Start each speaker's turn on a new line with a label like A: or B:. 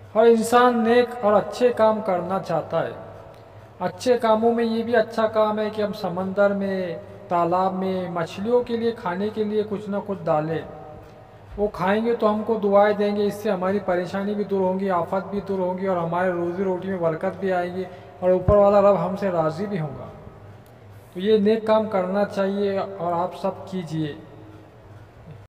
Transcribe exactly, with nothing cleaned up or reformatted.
A: हर इंसान नेक और अच्छे काम करना चाहता है। अच्छे कामों में ये भी अच्छा काम है कि हम समंदर में, तालाब में मछलियों के लिए खाने के लिए कुछ ना कुछ डालें। वो खाएंगे तो हमको दुआएं देंगे, इससे हमारी परेशानी भी दूर होंगी, आफत भी दूर होंगी और हमारे रोज़ी रोटी में बरकत भी आएगी और ऊपर वाला रब हमसे राज़ी भी होगा। तो ये नेक काम करना चाहिए और आप सब कीजिए।